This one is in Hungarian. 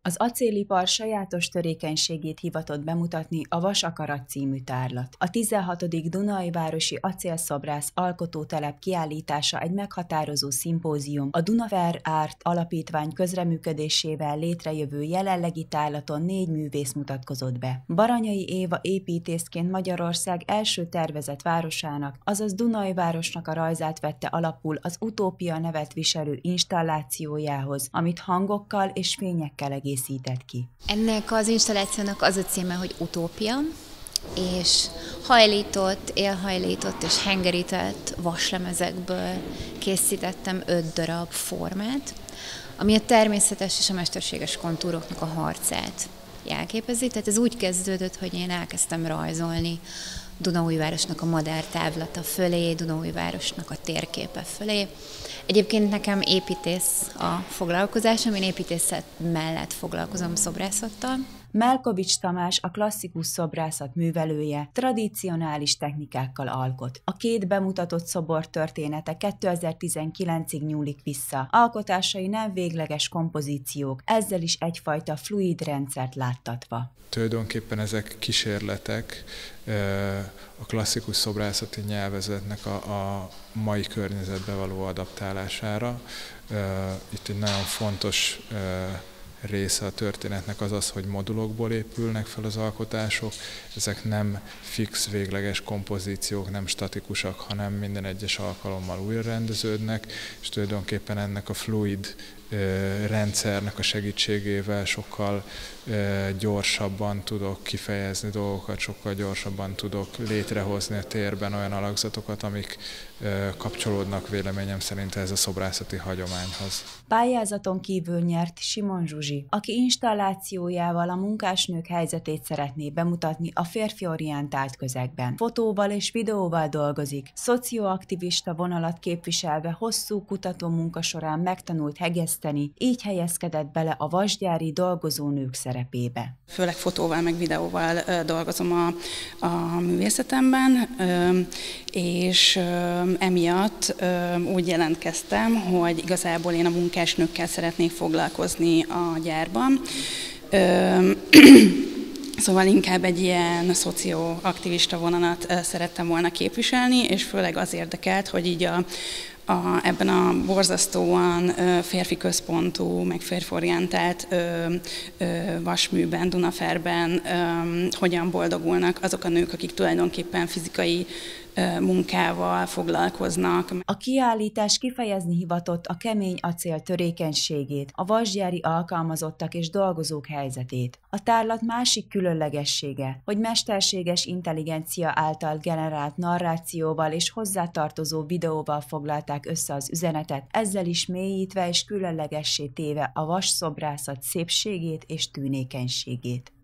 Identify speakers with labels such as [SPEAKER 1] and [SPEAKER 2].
[SPEAKER 1] Az acélipar sajátos törékenységét hivatott bemutatni a Vasakarat című tárlat. A 16. Dunajvárosi Acélszobrász Alkotótelep kiállítása egy meghatározó szimpózium, a Dunafer Art Alapítvány közreműködésével létrejövő jelenlegi tárlaton 4 művész mutatkozott be. Baranyai Éva építészként Magyarország első tervezett városának, azaz Dunajvárosnak a rajzát vette alapul az Utópia nevet viselő installációjához, amit hangokkal és fényekkel egészített ki.
[SPEAKER 2] Ennek az installációnak az a címe, hogy Utópia, és élhajlított és hengerített vaslemezekből készítettem 5 darab formát, ami a természetes és a mesterséges kontúroknak a harcát jelképezi. Tehát ez úgy kezdődött, hogy én elkezdtem rajzolni Dunaújvárosnak a madártávlata fölé, Dunaújvárosnak a térképe fölé. Egyébként nekem építész a foglalkozásom, én építészet mellett foglalkozom szobrászattal.
[SPEAKER 1] Melkovics Tamás a klasszikus szobrászat művelője, tradicionális technikákkal alkot. A 2 bemutatott szobor története 2019-ig nyúlik vissza. Alkotásai nem végleges kompozíciók, ezzel is egyfajta fluid rendszert láttatva.
[SPEAKER 3] Tulajdonképpen ezek kísérletek a klasszikus szobrászati nyelvezetnek a mai környezetbe való adaptálására. Itt egy nagyon fontos része a történetnek az, hogy modulokból épülnek fel az alkotások. Ezek nem fix, végleges kompozíciók, nem statikusak, hanem minden egyes alkalommal újra rendeződnek, és tulajdonképpen ennek a fluid rendszernek a segítségével sokkal gyorsabban tudok kifejezni dolgokat, sokkal gyorsabban tudok létrehozni a térben olyan alakzatokat, amik kapcsolódnak véleményem szerint ez a szobrászati hagyományhoz.
[SPEAKER 1] Pályázaton kívül nyert Simon Zsuzsi, aki installációjával a munkásnők helyzetét szeretné bemutatni a férfiorientált közegben. Fotóval és videóval dolgozik, szocioaktivista vonalat képviselve hosszú kutató munka során megtanult hegeszteni, így helyezkedett bele a vasgyári dolgozónők szerepébe.
[SPEAKER 4] Főleg fotóval meg videóval dolgozom a művészetemben, és emiatt úgy jelentkeztem, hogy igazából én a munkásnőkkel szeretnék foglalkozni a gyárban. Szóval inkább egy ilyen szocioaktivista vonalat szerettem volna képviselni, és főleg az érdekelt, hogy így ebben a borzasztóan férfi központú, meg férfiorientált vasműben, Dunaferben hogyan boldogulnak azok a nők, akik tulajdonképpen fizikai munkával foglalkoznak.
[SPEAKER 1] A kiállítás kifejezni hivatott a kemény acél törékenységét, a vasgyári alkalmazottak és dolgozók helyzetét. A tárlat másik különlegessége, hogy mesterséges intelligencia által generált narrációval és hozzátartozó videóval foglalták össze az üzenetet, ezzel is mélyítve és különlegessé téve a vasszobrászat szépségét és tűnékenységét.